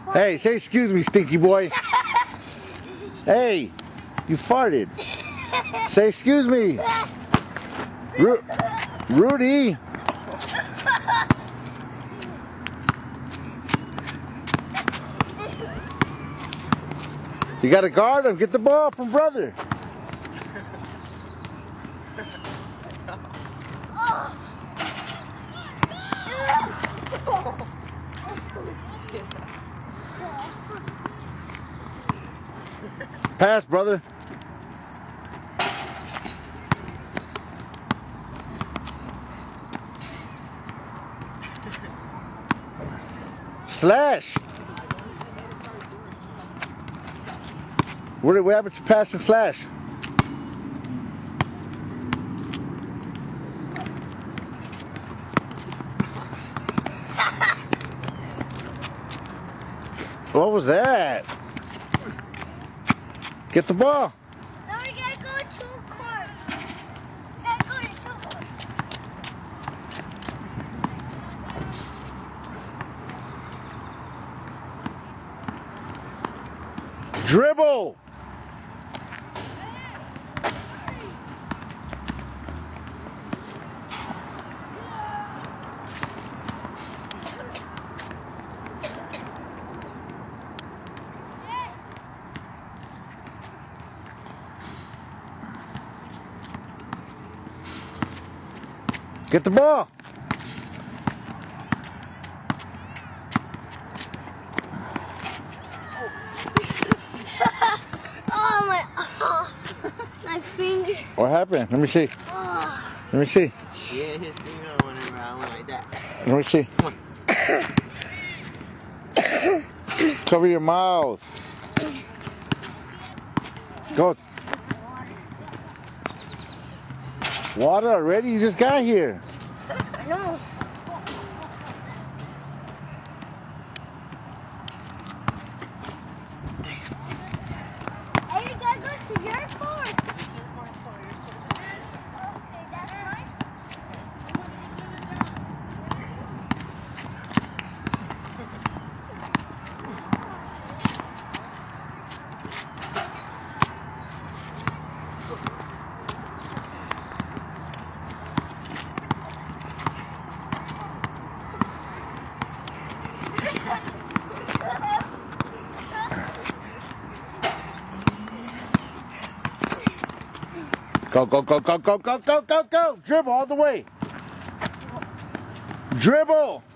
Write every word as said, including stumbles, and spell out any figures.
Hey, say excuse me, stinky boy. Hey, you farted. Say excuse me. Ru Rudy. You gotta guard him. Get the ball from brother. Pass, brother. Slash. What did what happened to pass and slash? What was that? Get the ball. Now we gotta go to a court. We gotta go to school. Dribble. Get the ball. Oh my! Oh, my finger. What happened? Let me see. Oh. Let me see. Yeah, his finger went around like that. Let me see. Come on. Cover your mouth. Go. Water already? You just got here. I know. Hey, you gotta go to your court. This is my car. Okay, that's fine. Go, go, go, go, go, go, go, go, go. Dribble all the way. Dribble.